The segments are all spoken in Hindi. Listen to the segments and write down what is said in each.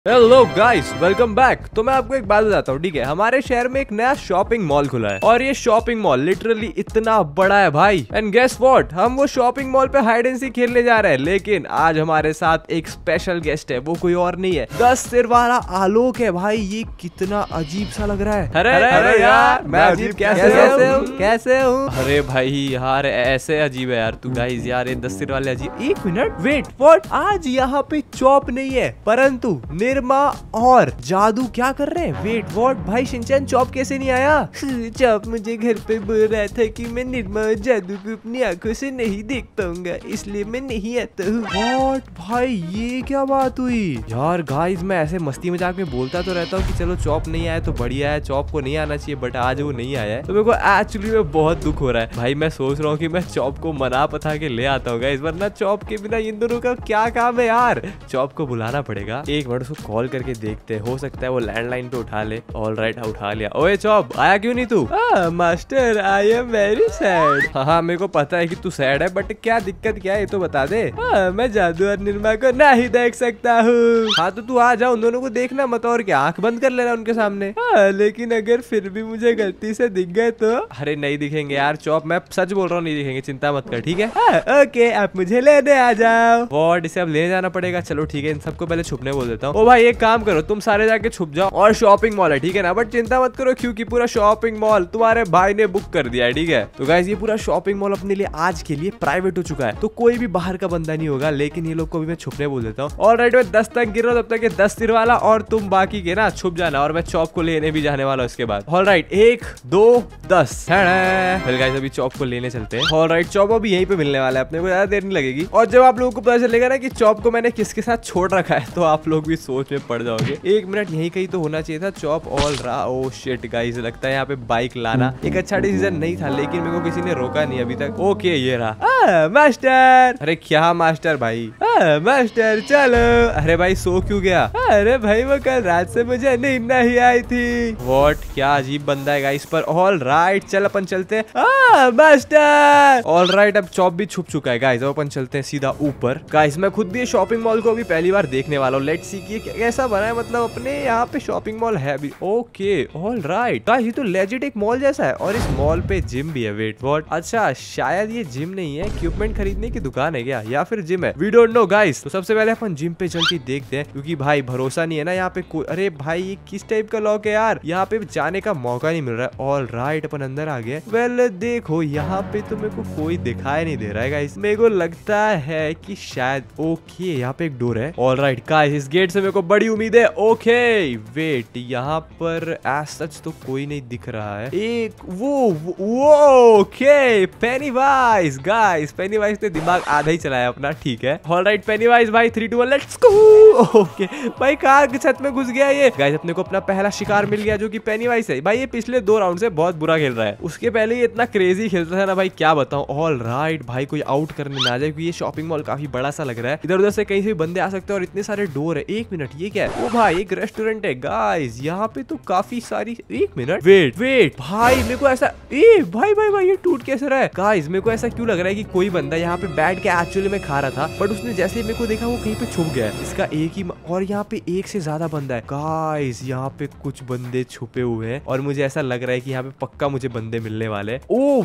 Hello guys, welcome back. तो मैं आपको एक बात बताता हूँ, ठीक है। हमारे शहर में एक नया शॉपिंग मॉल खुला है और ये शॉपिंग मॉल लिटरली इतना बड़ा है भाई। एंड गेस व्हाट, हम वो शॉपिंग मॉल पे हाइड एंड सीक खेलने जा रहे हैं। लेकिन आज हमारे साथ एक स्पेशल गेस्ट है, वो कोई और नहीं है, 10 सिर वाला आलोक है भाई। ये कितना अजीब सा लग रहा है। अरे यार, मैं अजीब कैसे हूँ? अरे भाई यार, ऐसे अजीब है यार तू। गाइस यार, ये 10 सिर वाले अजीब। एक मिनट, वेट व्हाट, आज यहाँ पे चॉप नहीं है परंतु निर्मा और जादू क्या कर रहे हैं? वेट व्हाट, भाई शिनचैन चॉप कैसे नहीं आया? चॉप मुझे घर पे बोल रहा था कि मैं निर्मा और जादू को अपनी आंखों से नहीं देख पाऊंगा, इसलिए मैं नहीं आता हूँ। व्हाट भाई, ये क्या बात हुई यार? गाइस मैं ऐसे मस्ती मजाक में बोलता तो रहता हूँ कि चलो चॉप नहीं आया तो बढ़िया है, चॉप को नहीं आना चाहिए, बट आज वो नहीं आया है तो मेरे को एक्चुअली में बहुत दुख हो रहा है भाई। मैं सोच रहा हूँ कि मैं चॉप को मना पता के ले आता हूँ, वरना चॉप के बिना इन दोनों का क्या काम है यार। चॉप को बुलाना पड़ेगा, एक मिनट उसको कॉल करके देखते हैं, हो सकता है वो लैंडलाइन पे उठा ले। ऑल राइट, उठा लिया। ओए चॉप, आया क्यों नहीं तू? Master, I am very sad. हाँ, मेरे को पता है कि तू सैड है, बट क्या दिक्कत क्या है ये तो बता दे। मैं जादू और निर्मा को नहीं देख सकता हूँ। हाँ तो तू आ जा, उन दोनों को देखना मत, और क्या आंख बंद कर लेना उनके सामने। लेकिन अगर फिर भी मुझे गलती से दिख गए तो? अरे नहीं दिखेंगे यार चॉप, मैं सच बोल रहा हूँ, नहीं दिखेंगे, चिंता मत कर, ठीक है। ओके, आप मुझे लेने आ जाओ। वॉट, इसे अब ले जाना पड़ेगा। चलो ठीक है, इन सबको पहले छुपने बोल देता हूँ। ओ भाई एक काम करो, तुम सारे जाके छुप जाओ, और शॉपिंग मॉल है ठीक है ना, बट चिंता मत करो क्योंकि पूरा शॉपिंग मॉल तुम्हारे भाई ने बुक कर दिया है, ठीक है। तो गाइस ये पूरा शॉपिंग मॉल अपने लिए आज के लिए प्राइवेट हो चुका है, तो कोई भी बाहर का बंदा नहीं होगा। लेकिन ये लोग को भी मैं छुपने बोल देता हूँ। ऑलराइट, मैं 10 तक गिर रहा हूँ, तब तक ये 10 सिर वाला और तुम बाकी के ना छुप जाना, और मैं चॉप को लेने भी जाने वाला हूँ इसके बाद। ऑलराइट, 1 2 10। गाइस अभी चॉप को लेने चलते हैं। ऑलराइट, चॉप अभी यहीं पे मिलने वाला है, अपने को ज्यादा देर नहीं लगेगी। और जब आप लोगों को पता चलेगा ना कि चॉप को मैंने किसके साथ छोड़ रखा है, तो आप लोग भी सोच में पड़ जाओगे। एक मिनट, यहीं कहीं तो होना चाहिए था चॉप। ऑल रहा, ओ शिट गाइस, लगता है यहाँ पे बाइक लाना एक अच्छा डिसीजन नहीं था, लेकिन मेरे को किसी ने रोका नहीं अभी तक। ओके, ये रहा। मास्टर, अरे क्या मास्टर भाई? मास्टर चलो। अरे भाई सो क्यों गया? अरे भाई वो कल रात से मुझे नींद नहीं आई थी। व्हाट, क्या अजीब बंदा है गाइस पर। ऑल राइट, चल अपन चलते हैं। मास्टर, ऑल राइट, अब चॉप भी छुप चुका है गाइस, अब अपन चलते हैं सीधा ऊपर। गाइस मैं खुद भी शॉपिंग मॉल को अभी पहली बार देखने वाला हूँ। लेट्स सी कि कैसा बना है, मतलब अपने यहाँ पे शॉपिंग मॉल है भी। ओके ऑल राइट गाइस, ये तो लेजिट एक मॉल जैसा है, और इस मॉल पे जिम भी है। वेट व्हाट, अच्छा शायद ये जिम नहीं है, इक्विपमेंट खरीदने की दुकान है क्या, या फिर जिम है, वी डोंट नो गाइस। तो सबसे पहले अपन जिम पे चल के देखते हैं, क्योंकि भाई भरोसा नहीं है ना यहाँ पे कोई। अरे भाई ये किस टाइप का लॉक है यार, यहाँ पे जाने का मौका नहीं मिल रहा है। ऑल राइट, अपन अंदर आ गए। वेल देखो, यहाँ पे तो मेरे को कोई दिखाई नहीं दे रहा है गाइस। मेरे को लगता है कि शायद, ओके यहाँ पे एक डोर है। ऑल राइट गाइस, इस गेट से मेरे को बड़ी उम्मीद है। ओके वेट, यहाँ पर एज सच तो कोई नहीं दिख रहा है। एक वो ओके, पेनीवाइज गाइस, पेनीवाइज ने दिमाग आधा ही चलाया अपना, ठीक है। ऑल राइट पेनीवाइज भाई, 3 2 1 लेट्स गो। ओके भाई, कार के छत में घुस गया ये। गाइस अपने को अपना पहला शिकार मिल गया, जो कि पेनीवाइज है भाई। ये पिछले 2 राउंड से बहुत बुरा खेल रहा है, उसके पहले ये इतना क्रेजी खेलता था ना भाई, क्या बताऊं। ऑल राइट भाई, कोई आउट करने ना जाए, क्योंकि ये शॉपिंग मॉल काफी बड़ा सा लग रहा है, इधर उधर से कहीं से भी बंदे आ सकते हैं, और इतने सारे डोर है। एक मिनट, ये क्या है? ओ भाई एक रेस्टोरेंट है गाइस, यहाँ पे तो काफी सारी। एक मिनट, वेट भाई, मेरे को ऐसा, भाई ये टूट कैसे रहा है? गाइस मेरे को ऐसा क्यों लग रहा है कि कोई बंदा यहाँ पे बैठ के एक्चुअली में खा रहा था, बट उसने जैसे ही मेरे को देखा वो कहीं पे छुप गया है। इसका एक ही, और यहाँ पे एक से ज्यादा बंदा है गाइस। यहाँ पे कुछ बंदे छुपे हुए हैं, और मुझे ऐसा लग रहा है कि यहाँ पे पक्का मुझे बंदे मिलने वाले हैं। ओ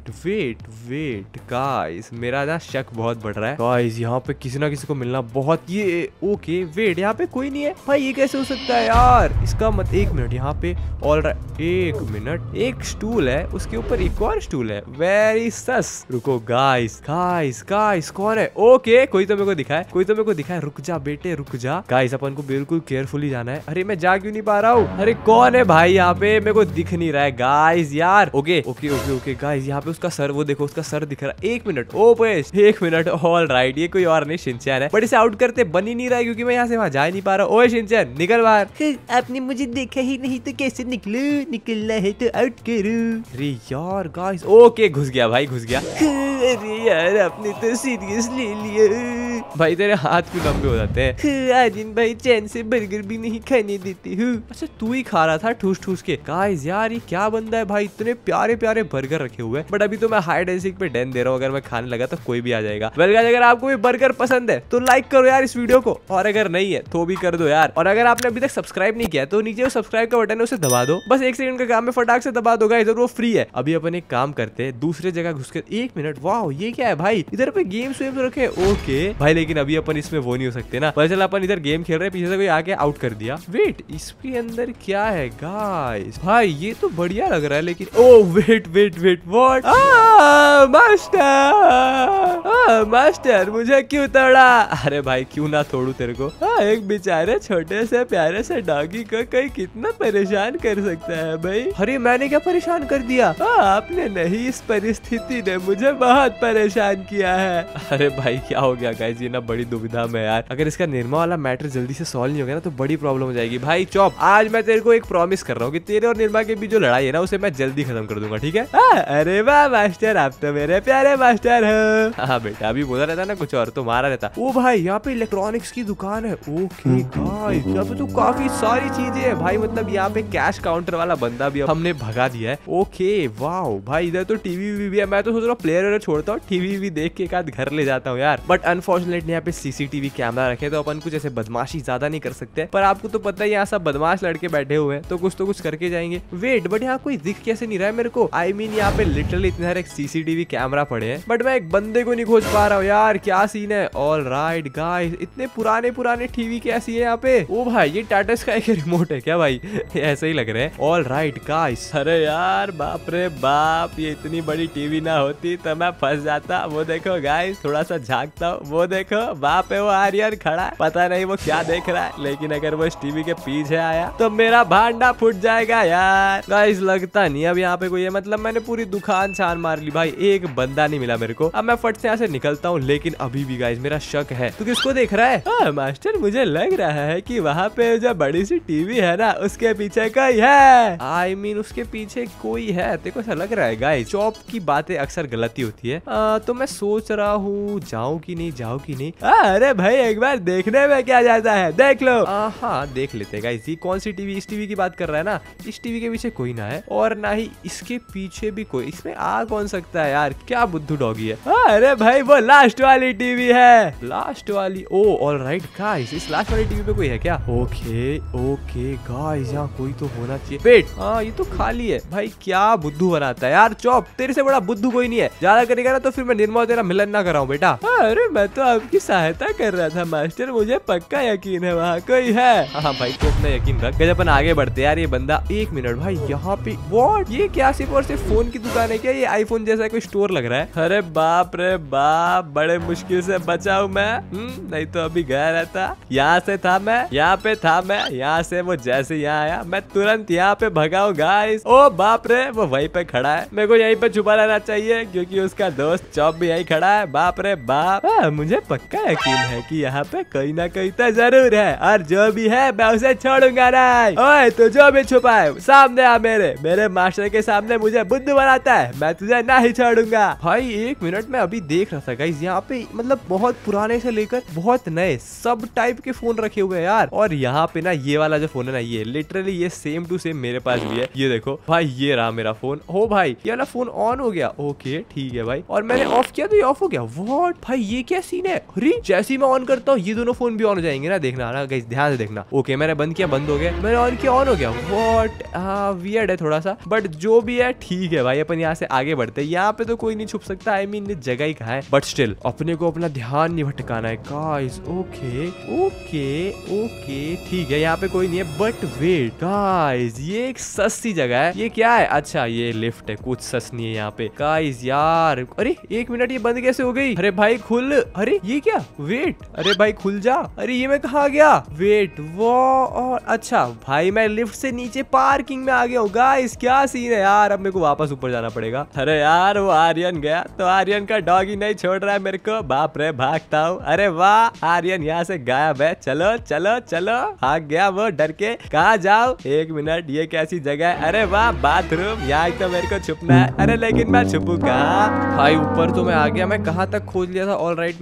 वेट गाइस, मेरा ना शक बहुत बढ़ रहा है गाइस। यहाँ पे किसी ना किसी को मिलना बहुत, ये ओके वेट, यहाँ पे कोई नहीं है भाई, ये कैसे हो सकता है यार? इसका मत, एक मिनट, यहाँ पे ऑल राइट, एक मिनट, एक स्टूल है, उसके ऊपर एक और स्टूल है। Very sus. रुको गाइस, कौन है? ओके कोई तो मेरे को दिखा है, रुक जा बेटे रुक जा। गाइस अपन को बिल्कुल केयरफुली जाना है। अरे मैं जा क्यों नहीं पा रहा हूँ? अरे कौन है भाई यहाँ पे? मेरे को दिख नहीं रहा है गाइस यार। ओके गाइस, यहाँ पे उसका सर, वो देखो उसका सर दिख रहा है। एक मिनट, एक मिनट। ऑल राइट, ये कोई और नहीं, शिनचैन है, बट इसे आउट करते बन ही नहीं रहा है, क्योंकि मैं यहाँ से वहाँ जा नहीं पा रहा हूँ। ओए शिनचैन निकल बाहर। आपने मुझे देखा ही नहीं तो कैसे निकलूं? निकलना है तो आउट करूं। अरे यार गाइस, ओके घुस गया भाई, घुस गया। अरे यार, आपने तो सीरियस ले लिया। भाई तेरे हाथ क्यों लंबे हो जाते हैं? आर्यन भाई चैन से बर्गर भी नहीं खाने देते हूँ। अच्छा तू ही खा रहा था ठूस ठूस के। गाइस यार ये क्या बंदा है भाई, इतने प्यारे प्यारे बर्गर रखे हुए हैं। बट अभी तो मैं हाइड एंड सीक पे डैन दे रहा हूँ, अगर मैं खाने लगा तो कोई भी आ जाएगा। वेल गाइस अगर आपको भी बर्गर पसंद है तो लाइक करो यार इस वीडियो को, और अगर नहीं है तो भी कर दो यार। और अगर आपने अभी तक सब्सक्राइब नहीं किया तो नीचे वो सब्सक्राइब का बटन है उसे दबा दो, बस 1 सेकंड का काम है, फटाक से दबा दो गाइस, और वो फ्री है। अभी अपन एक काम करते हैं, दूसरे जगह घुस के 1 मिनट। वाह ये क्या है भाई, इधर पे गेम्स वेम्स रखे। ओके भाई लेकिन अभी अपन इसमें वो नहीं हो सकते ना, पता चला अपन इधर गेम खेल रहे हैं, पीछे से कोई आके आउट कर दिया। वेट इसके अंदर क्या है गाइस? भाई ये तो बढ़िया लग रहा है लेकिन oh wait wait wait what, master मुझे क्यों तोड़ा? अरे भाई क्यों ना तोड़ू तेरे को। एक बेचारे छोटे से प्यारे से डॉगी को कोई कितना परेशान कर सकता है भाई। अरे मैंने क्या परेशान कर दिया? आपने नहीं, इस परिस्थिति ने मुझे बहुत परेशान किया है। अरे भाई क्या हो गया गाइस, ये ना बड़ी दुविधा में यार। अगर इसका निर्मा वाला मैटर जल्दी से सॉल्व नहीं हो गया ना तो बड़ी प्रॉब्लम हो जाएगी। भाई चॉप आज मैं तेरे को एक प्रॉमिस कर रहा हूँ कि तेरे और निर्मा के बीच जो लड़ाई है ना उसे मैं जल्दी खत्म कर दूंगा, ठीक है? अरे वाह मास्टर, आप तो मेरे प्यारे मास्टर हो। हाँ बेटा अभी बोला रहता ना कुछ और तो मारा रहता। ओ भाई यहाँ पे इलेक्ट्रॉनिक्स की दुकान है। ओके गाइस यहाँ पे तो काफी सारी चीजें है भाई, मतलब यहाँ पे कैश काउंटर वाला बंदा भी हमने भगा दिया है। ओके वाह भाई इधर तो टीवी भी है। मैं तो सोच रहा हूँ प्लेयर छोड़ता हूँ, टीवी भी देख के एक आध घर ले जाता हूँ यार। बट अनफॉर्चुनेटली यहाँ पे सीसीटीवी कैमरा रखे तो अपन कुछ ऐसे बदमाशी ज्यादा नहीं कर सकते, पर आपको तो पता है यहाँ सब बदमाश लड़के बैठे हुए हैं तो कुछ करके जाएंगे। वेट बट यहाँ कोई दिख कैसे नहीं रहा है मेरे को? आई मीन यहाँ पे लिटरली इतने सारे सीसीटीवी कैमरा पड़े हैं बट मैं एक बंदे को नहीं खोज पा रहा हूँ यार, क्या सीन है? ऑल राइट गाइस इतने पुराने टीवी कैसी है यहाँ पे? ओ भाई ये टाटा स्काई के रिमोट है क्या भाई? ऐसे ही लग रहे हैं। ऑल राइट गाइस, अरे यार बाप रे बाप, ये इतनी बड़ी टीवी ना होती तो मैं फंस जाता। वो देखो गाइस थोड़ा सा झांकता हूँ, वो देखो बाप है वो आर्यन खड़ा है, पता नहीं वो क्या देख रहा है, लेकिन अगर वो इस टीवी के पीछे आया तो मेरा भांडा फूट जाएगा यार। गाइस लगता नहीं अब यहाँ पे कोई है, मतलब मैंने पूरी दुकान छान मार ली भाई, एक बंदा नहीं मिला मेरे को। अब मैं फट से यहाँ से निकलता हूँ, लेकिन अभी भी गाइस मेरा शक है। तू किसको देख रहा है? मास्टर मुझे लग रहा है कि वहाँ पे जो बड़ी सी टीवी है ना उसके पीछे कोई है। आई मीन उसके पीछे कोई है, तेरे को ऐसा लग रहा है? गाइस चॉप की बातें अक्सर गलती होती है, तो मैं सोच रहा हूँ जाऊँ कि नहीं जाऊँ कि नहीं। अरे भाई एक बार देखने में क्या जाता है, देख लो। हाँ देख लेते गाइस। ये कौन सी टीवी? इस टीवी की बात कर रहा है ना? इस टीवी के पीछे कोई ना है और ना ही इसके पीछे भी कोई। इसमें आ कौन सकता है यार? क्या बुद्धू डॉगी है? अरे भाई वो लास्ट वाली टीवी है। लास्ट वाली? ओ ऑल राइट गाइस इस लास्ट वाली टीवी पे कोई है क्या? ओके ओके गाइस यहाँ कोई तो होना चाहिए। वेट हाँ ये तो खाली है। भाई क्या बुद्धू बनाता है यार चॉप, तेरे से बड़ा बुद्धू कोई नहीं है। ज्यादा करेगा ना तो फिर मैं निर्मा तेरा मिलन ना कराऊं बेटा। अरे मैं तो आपकी सहायता कर रहा था मास्टर, मुझे पक्का यकीन है वहाँ कोई है। हाँ भाई तो अपना यकीन रख। जब अपन आगे बढ़ते यार ये बंदा। 1 मिनट भाई यहाँ पे व्हाट, ये क्या सिर्फ और सिर्फ फोन की दुकान है क्या? ये आईफोन जैसा कोई स्टोर लग रहा है। अरे बाप रे बाप, बड़े मुश्किल से बचा हूँ मैं, नहीं तो अभी गया रहता। यहाँ से था मैं, यहाँ पे था मैं, यहाँ से वो जैसे यहाँ आया मैं तुरंत यहाँ पे भगाऊं गाइस। ओ बाप रे वो वहीं पे खड़ा है, मेरे को यहीं पे छुपा रहना चाहिए क्योंकि उसका दोस्त चॉप भी यहीं खड़ा है। बाप रे बाप, मुझे पक्का यकीन है कि यहाँ पे कोई ना कोई तो जरूर है और जो भी है मैं उसे छोड़ूंगा नहीं। ओए तो जो भी छुपा है सामने आ, मेरे मास्टर के सामने मुझे बुद्धू बनाता है, मैं तुझे नहीं छोड़ूंगा। भाई 1 मिनट में अभी देख रहा था गाइस यहाँ पे मतलब बहुत पुराने से लेकर बहुत नए सब टाइप के फोन रखे हुए हैं यार। और यहाँ पे ना ये वाला जो फोन है ना ये लिटरली ये सेम टू सेम मेरे पास भी है। ये देखो भाई ये रहा मेरा फोन। हो भाई ये वाला फोन ऑन हो गया। ओके ठीक है भाई, और मैंने ऑफ किया तो ये ऑफ हो गया। व्हाट भाई ये क्या सीन है? अरे जैसे ही मैं ऑन करता हूँ ये दोनों फोन भी ऑन हो जाएंगे ना, देखना ना गाइस ध्यान से देखना। ओके मैंने बंद किया, बंद हो गया, मैंने ऑन किया, ऑन हो गया। व्हाट वियर्ड है थोड़ा सा, बट जो भी है ठीक है भाई। अपन यहाँ से आगे बढ़ते हैं, यहाँ पे तो कोई नहीं छुप सकता। आई मीन जगह ही कहाँ है, बट स्टिल अपने को अपना ध्यान नहीं भटकाना है गाइस। ओके ओके ओके ठीक है यहाँ पे कोई नहीं है, बट वेट गाइस ये एक सस्ती जगह है। ये क्या है? अच्छा ये लिफ्ट है, कुछ सस नहीं है यहाँ पे गाइस यार। अरे 1 मिनट ये बंद कैसे हो गई? अरे भाई खुल, अरे ये क्या? वेट अरे भाई खुल जा। अरे ये मैं कहाँ गया? वेट वो और अच्छा भाई मैं लिफ्ट से नीचे पार्किंग में आ गया हूँ गाइस। क्या सीन है यार, अब मेरे को वापस ऊपर जाना पड़ेगा। अरे यार वो आर्यन गया तो आर्यन का डॉगी नहीं छोड़ रहा है मेरे को। बाप रे भागता हूँ। अरे वाह आर्यन यहाँ से गायब है। चलो चलो चलो, भाग गया वो डर के। कहाँ जाओ? 1 मिनट ये कैसी जगह है? अरे वाह बाथरूम, यहाँ तो मेरे को छुपना है। अरे लेकिन मैं छुपू कहाँ? भाई ऊपर तो मैं आ गया, मैं कहाँ तक खोज लिया था। ऑल राइट मैं यहाँ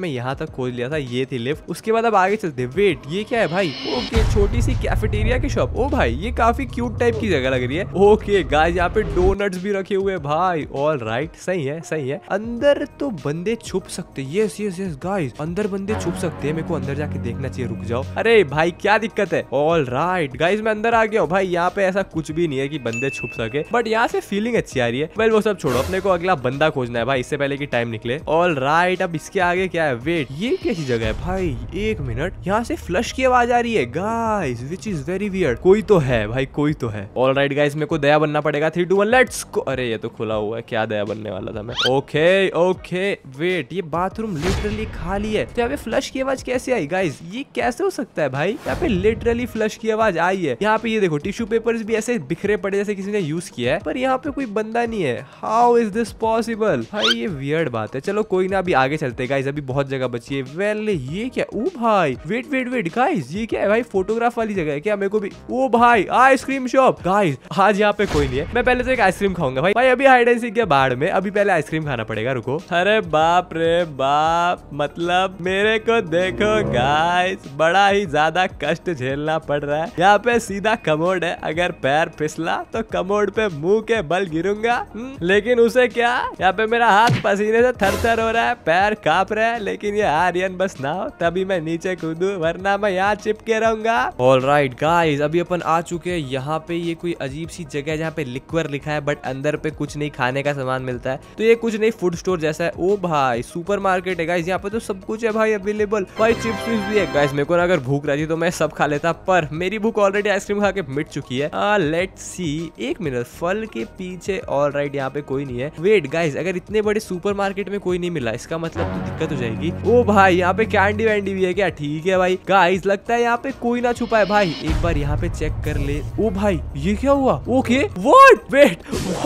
तक खोज लिया था, ये थी लिफ्ट। उसके बाद अब आगे चलते। वेट, ये क्या है भाई? ओके, छोटी सी कैफेटेरिया की शॉप। ओ भाई, ये काफी क्यूट टाइप की जगह लग रही है। ओके गाइस, यहाँ पे डोनट्स भी रखे हुए हैं भाई। ऑल राइट, सही है सही है। अंदर तो बंदे छुप सकते हैं। यस यस यस गाइस, अंदर बंदे छुप सकते हैं। मेरे को अंदर जाके देखना चाहिए। रुक जाओ। अरे भाई क्या दिक्कत है? ऑल राइट गाइस, मैं अंदर आ गया हूँ भाई। यहाँ पे ऐसा कुछ भी नहीं है कि बंदे छुप सके, बट यहाँ से फीलिंग अच्छी आ रही है। वेल वो सब छोड़ो, अपने को अगला बंदा खोजना है भाई, इससे पहले कि टाइम निकले। ऑल राइट, अब इसके आगे क्या है? वेट, ये कैसी जगह है भाई? एक मिनट, यहाँ से फ्लश की आवाज आ रही है guys, which is very weird. कोई तो है भाई, कोई तो है। ऑल राइट गाइस, मेरे को दया बनना पड़ेगा। 3 2 1 लेट्स गो। अरे ये तो खुला हुआ है, क्या दया बनने वाला था मैं। ओके ओके, वेट, ये बाथरूम लिटरली खाली है, तो यहाँ पे फ्लश की आवाज कैसे आई गाइस? ये कैसे हो सकता है भाई? यहाँ पे लिटरली फ्लश की आवाज आई है। यहाँ पे ये देखो, टिश्यू पेपर्स भी ऐसे बिखरे पड़े जैसे किसी ने यूज किया है, पर यहाँ पे कोई बंदा नहीं है। हाउ इज दिस पॉसिबल भाई? ये वियर्ड बात है। चलो कोई ना, अभी आगे चलते गाइस, अभी बहुत जगह बची है। वेल ये क्या? ओ भाई, वेट वेट वेट गाइस, ये क्या है भाई? फोटोग्राफ वाली जगह है क्या? मेरे को भी। ओ भाई, आइसक्रीम शॉप गाइस। आज यहाँ पे कोई नहीं है। मैं पहले तो एक आइसक्रीम खाऊंगा भाई। अभी हाइड एंड सीक के बाढ़ में, अभी पहले आइसक्रीम खाना पड़ेगा। रुको। अरे बाप रे बाप, मतलब मेरे को देखो गाइस, बड़ा ही ज्यादा कष्ट झेलना पड़ रहा है। यहाँ पे सीधा कमोड है, अगर पैर फिसला तो कमोड पे मुंह के बल गिरूंगा। लेकिन उसे क्या, यहाँ पे मेरा हाथ पसीने से थर-थर हो रहा है, पैर कांप रहा है, लेकिन ये आर्यन बस ना हो तभी मैं नीचे कूदूं, वरना मैं यहाँ चिपके रहूंगा। ऑल राइट गाइस, अभी अपन आ चुके हैं यहाँ पे। ये कोई अजीब सी जगह है जहाँ पे लिक्वर लिखा है, बट अंदर पे कुछ नहीं, खाने का सामान मिलता है। तो ये कुछ नहीं, फूड स्टोर जैसा है। ओ भाई, सुपर मार्केट है गाइस, यहाँ पे तो सब कुछ है भाई अवेलेबल। भाई चिप्स भी है गाइस। मेरे को अगर भूख रहती तो मैं सब खा लेता, पर मेरी भूख ऑलरेडी आइसक्रीम खा के मिट चुकी है। लेट्स सी, एक मिनट, फल के पीछे। ऑल राइट, यहाँ पे कोई नहीं है। वेट गाइस, अगर इतने बड़े सुपर मार्केट में कोई नहीं मिला, इसका मतलब तो दिक्कत हो जाएगी। ओ भाई, यहाँ पे कैंडी वैंडी भी है क्या? ठीक है भाई। गाइस लगता है यहाँ पे कोई ना छुपा है भाई, एक बार यहाँ पे चेक कर ले। ओ भाई, ये क्या हुआ? Okay, what? Wait,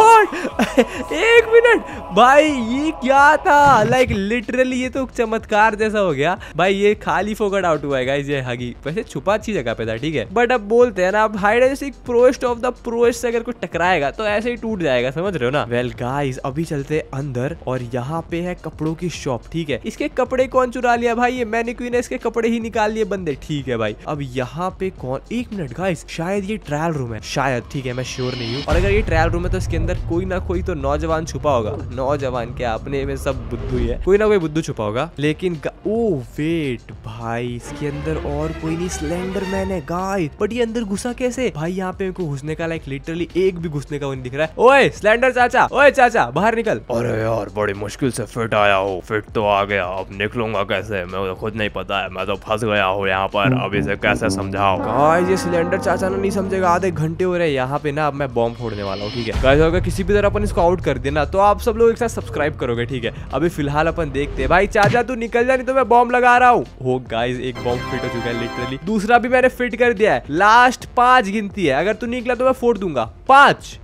what? एक मिनट भाई, ये क्या था? लाइक लिटरली ये तो चमत्कार जैसा हो गया भाई। ये खाली फोकट आउट हुआ है गाइस, ये हगी। वैसे छुपा अच्छी जगह पे था, ठीक है, बट अब बोलते हैं ना, अब hide and seek proest of the proest से अगर कोई टकराएगा तो ऐसे ही टूट जाएगा, समझ रहे हो ना। वेल गाइस, अभी चलते अंदर, और यहाँ पे है कपड़ों की शॉप, ठीक है। इसके कपड़े कौन चुरा लिया भाई? ये मैनिक्विन ने इसके कपड़े ही निकाल लिए बंदे, ठीक है भाई। अब यहाँ पे कौन? एक मिनट गाइस, शायद ये ट्रायल रूम है, शायद, ठीक है, मैं श्योर नहीं हूँ। और अगर ये ट्रायल रूम है तो इसके अंदर कोई ना कोई तो नौजवान छुपा होगा। नौजवान क्या, अपने में सब बुद्धू ही है, कोई ना कोई बुद्धू छुपा होगा। लेकिन ओ वेट भाई, इसके अंदर और कोई नहीं, स्लेंडरमैन है गाइस। बट ये अंदर घुसा कैसे भाई? यहाँ पे मेरे को घुसने का लाइक लिटरली एक भी घुसने का वो नहीं दिख रहा है। ओए स्लेंडर चाचा, ओए चाचा, बाहर निकल। अरे यार, बड़ी मुश्किल से फिट आया हूँ। फिट तो आ गया, अब निकलूंगा कैसे? मैं खुद नहीं पता है, मैं तो फंस गया हूँ यहाँ पर। अब इसे कैसे समझाओ? गाइस ये सिलेंडर चाचा नहीं समझेगा, आधे घंटे हो रहे हैं यहाँ पे ना। अब मैं बॉम्ब फोड़ने वाला हूँ, ठीक है गाइस। अगर किसी भी तरह अपन इसको आउट कर देना तो आप सब लोग एक साथ सब्सक्राइब करोगे, ठीक है। अभी फिलहाल अपन देखते हैं। भाई चाचा तू निकल जा, नहीं तो मैं बॉम्ब लगा रहा हूँ। हो गाइस, एक बॉम्ब फिट हो चुका है लिटरली, दूसरा भी मैंने फिट कर दिया है। लास्ट 5 गिनती है, अगर तू निकला तो मैं फोड़ दूंगा। 5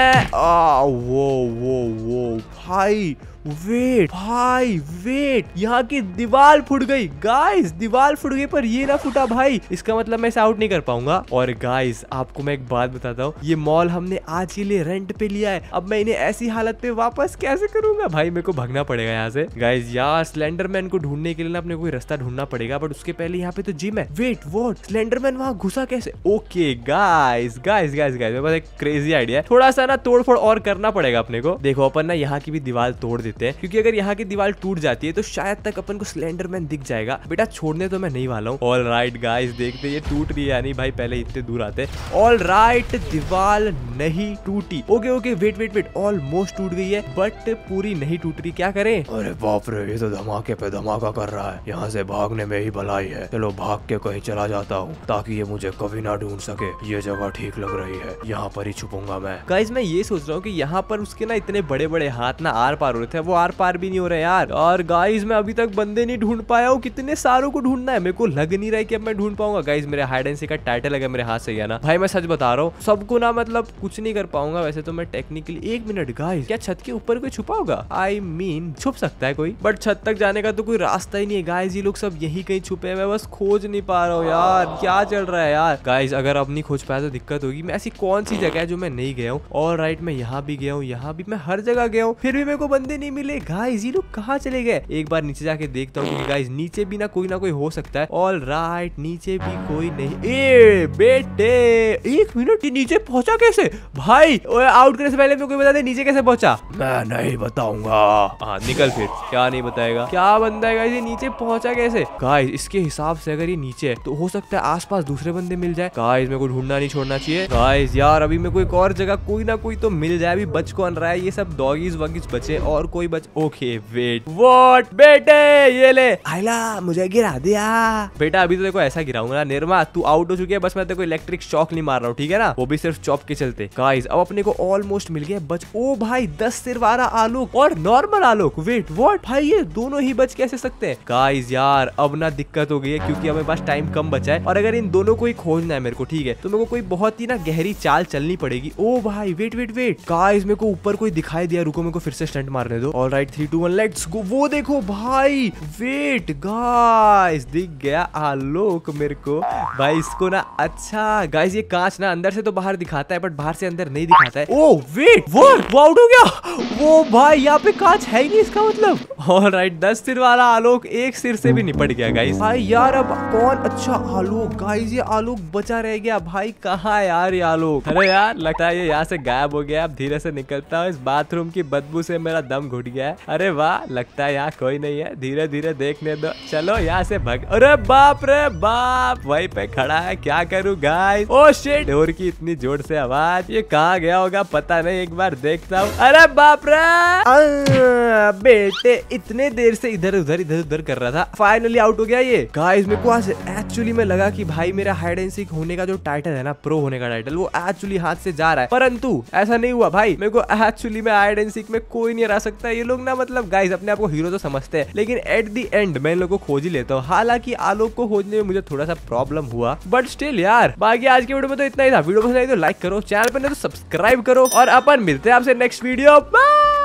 वो भाई, वेट भाई वेट, यहाँ की दीवार फुट गई गाइस, दीवार फुट गई, पर ये ना फुटा भाई। इसका मतलब मैं इसे आउट नहीं कर पाऊंगा। और गाइस आपको मैं एक बात बताता हूँ, ये मॉल हमने आज के लिए रेंट पे लिया है। अब मैं इन्हें ऐसी हालत पे वापस कैसे करूंगा भाई? मेरे को भागना पड़ेगा यहाँ से गाइस। यार स्लेंडरमैन को ढूंढने के लिए ना अपने कोई रास्ता ढूंढना पड़ेगा, बट उसके पहले यहाँ पे तो जिम है। वेट व्हाट, स्लेंडरमैन वहाँ घुसा कैसे? Okay guys guys guys guys, मेरे पास एक क्रेजी आइडिया है। थोड़ा सा ना तोड़फोड़ और करना पड़ेगा अपने को। देखो अपन ना यहाँ की भी दीवार तोड़ देते हैं, क्योंकि अगर यहाँ की दीवार टूट जाती है तो शायद तक अपन को स्लेंडरमैन दिख जाएगा। बेटा छोड़ने तो मैं नहीं वाला हूँ। ऑल राइट गाइस, देखते ये टूट रही है या नहीं भाई, पहले इतने दूर आते। ऑल राइट, दीवार नहीं टूटी। Okay okay, wait wait wait, almost टूट गई है, बट पूरी नहीं टूट रही। क्या करें? अरे बाप रे, ये तो धमाके पे धमाका कर रहा है। यहाँ से भागने में ही भलाई है। चलो भाग के कहीं चला जाता हूँ, ताकि ये मुझे कभी ना ढूंढ सके। ये जगह ठीक लग रही है, यहाँ पर ही छुपूंगा मैं। गाइस मैं ये सोच रहा हूँ कि यहाँ पर उसके ना इतने बड़े बड़े हाथ ना आर पार हो रहे थे, वो आर पार भी नहीं हो रहे यार। और गाइस मैं अभी तक बंदे नहीं ढूंढ पाया हूँ। कितने सारों को ढूंढना है, मेरे को लग नहीं रहा है कि अब मैं ढूंढ पाऊंगा। गाइस मेरे हाइड एंड सीक का टाइटल अगर मेरे हाथ से गया ना भाई, मैं सच बता रहा हूँ, सबको ना मतलब कुछ नहीं कर पाऊंगा वैसे तो मैं टेक्निकली। एक मिनट गाइस, क्या छत के ऊपर कोई छुपा होगा? आई मीन छुप सकता है कोई, बट छत तक जाने का तो कोई रास्ता ही नहीं है गाइस। ये लोग सब यही कहीं छुपे हैं, मैं बस खोज नहीं पा रहा हूँ यार। क्या चल रहा है यार? गाइस अगर अब नहीं खोज पाया तो दिक्कत होगी। मैं ऐसी कौन सी जगह है जो मैं नहीं गया हूँ? ऑल राइट, मैं यहाँ भी गया हूँ, यहाँ भी, मैं हर जगह गया हूँ, फिर भी मेरे को बंदे नहीं मिले। गाइस ये लोग कहाँ चले गए? एक बार नीचे जाके देखता हूँ। गाइस नीचे भी ना कोई हो सकता है। ऑल राइट, नीचे भी कोई नहीं। ए बेटे 1 मिनट, ये नीचे पहुंचा कैसे भाई? आउट करने से पहले मेरे को बता दे नीचे कैसे पहुंचा। मैं नहीं बताऊंगा। हाँ निकल फिर, क्या नहीं बताएगा? क्या बंदा है गाइस, ये नीचे पहुंचा कैसे? गाइस इसके हिसाब से अगर ये नीचे है तो हो सकता है आसपास दूसरे बंदे मिल जाए। गाइस मेरे को ढूंढना नहीं छोड़ना चाहिए। गाइस यार अभी मेरे को एक और जगह कोई ना कोई तो मिल जाए। अभी बच कौन रहा है? ये सब डॉगीज वगीज बचे और कोई बच। ओके वेट, व्हाट बेटे, ये ले आइला मुझे गिरा दिया। बेटा। अभी तो देखो ऐसा गिराऊंगा ना निर्मा, तू आउट हो चुकी है। बस मैं तेरे को इलेक्ट्रिक शॉक नहीं मार रहा हूँ, ठीक है ना? वो भी सिर्फ चॉप के चलते। गाइस अब अपने को ऑलमोस्ट मिल गया बच। ओ भाई 10 सिर वाला आलोक और नॉर्मल आलोक। वेट व्हाट भाई, ये दोनों ही बच कैसे सकते हैं? गाइस यार अब ना दिक्कत हो गई है क्योंकि हमें पास टाइम कम बचा है और अगर इन दोनों को ही खोजना है मेरे को, ठीक है, तो मेरे को कोई बहुत ही ना गहरी चाल चलनी पड़ेगी। ओ भाई वेट वेट वेट, गाइस मेरे को ऊपर कोई दिखाई दिया। रुको मेरे को फिर से स्टंट मारने दो। Alright 3 2 1 let's go. वो देखो भाई, वेट गाइस दिख गया आलोक मेरे को भाई। इसको ना अच्छा गाइस ये कांच ना अंदर से तो बाहर दिखाता है बट बाहर से अंदर नहीं दिखाता है। ओ वेट वो आउट हो गया। वो भाई यहाँ पे कांच है ही नहीं, इसका मतलब। ऑलराइट 10 सिर वाला आलोक एक सिर से भी निपट गया गाइस। भाई यार अब कौन? अच्छा आलोक। गाइस ये आलोक बचा रह गया भाई। कहाँ है यार ये आलोक? अरे यार लगता है ये यहाँ से गायब हो गया। अब धीरे से निकलता हूँ, इस बाथरूम की बदबू से मेरा दम घुट गया है। अरे वाह, लगता है यहाँ कोई नहीं है। धीरे धीरे देखने दो, चलो यहाँ से भाग। अरे बाप रे बाप, वहीं पे खड़ा है, क्या करूँ गाइस? ओ शिट, डोर की इतनी जोर से आवाज, ये कहाँ गया होगा पता नहीं, एक बार देखता हूँ। अरे बाप रे बेटे, इतने देर से इधर उधर कर रहा था, फाइनली आउट हो गया ये। गाइस मेरे को आज एक्चुअली में लगा कि भाई मेरा हाइड एंड सीक होने का जो टाइटल है ना, प्रो होने का टाइटल, वो एक्चुअली हाथ से जा रहा है, परंतु ऐसा नहीं हुआ भाई। मेरे को एक्चुअली में हाइड एंड सीक में कोई नहीं हरा सकता। ये लोग ना मतलब गाइस अपने आप को हीरो तो समझते हैं, लेकिन एट द एंड मैं इन लोगों को खोज ही लेता हूँ। हालांकि आलोक को खोजने में मुझे थोड़ा सा प्रॉब्लम हुआ, बट स्टिल यार। बाकी आज की वीडियो में तो इतना ही था। वीडियो पसंद आई तो लाइक करो, चैनल पर नहीं तो सब्सक्राइब करो और अपन मिलते हैं आपसे नेक्स्ट वीडियो। बाय।